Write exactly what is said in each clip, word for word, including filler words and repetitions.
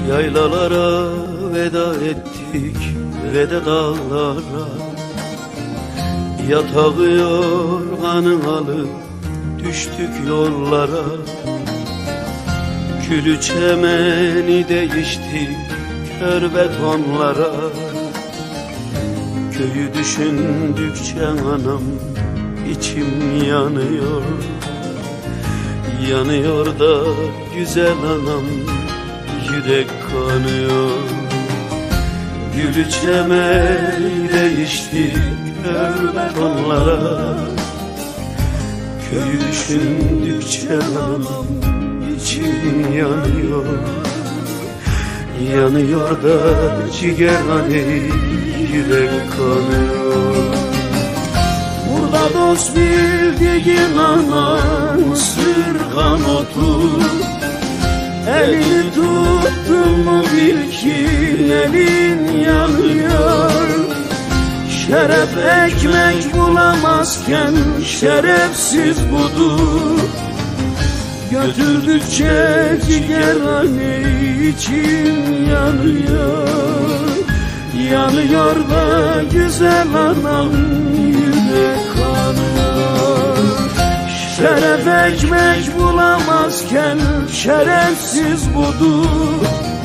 Yaylalara veda ettik ve de dağlara, yatağı yorganın alıp düştük yollara. Külü çemeni değiştik kör betonlara. Köyü düşündükçe anam içim yanıyor. Yanıyor da güzel anam, yürek kanıyor. Gülü çemeni değiştik kör betonlara. Köyü düşündükçe anam içim yanıyor. Yanıyor da ciğer hani yürek kanıyor. Burada dost bildiğin anan sırgan otur. Elini tuttun mu bil ki elin yanıyor. Şeref ekmek bulamazken şerefsiz budur. Götürdükçe ciğer hani içim yanıyor. Yanıyor da güzel anam yürek kanıyor. Şeref ekmek bulamazken şerefsiz budur.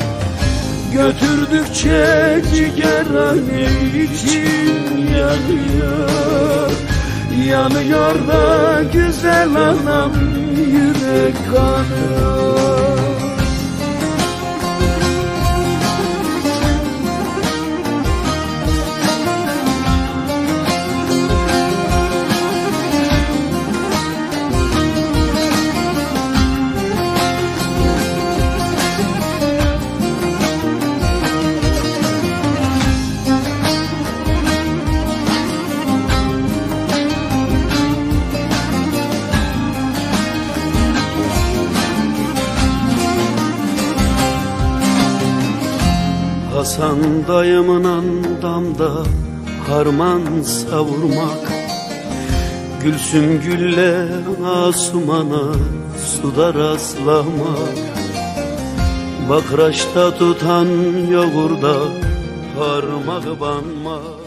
Götürdükçe ciğer hani içim yanıyor. Yanıyor da güzel anam yürek kanıyor. Hasan dayımın andamda harman savurmak, Gülsüm gülle Asumana suda rastlamak, bakraçta tutan yoğurda parmak banmak.